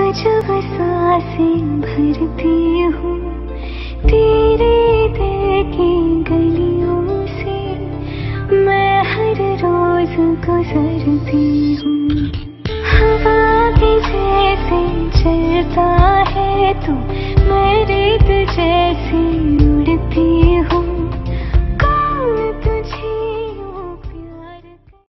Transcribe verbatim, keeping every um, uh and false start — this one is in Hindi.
जब सांसें भरती हूँ तेरे दिल की गलियों से, मैं हर रोज गुजरती हूँ। हवा के जैसे चलता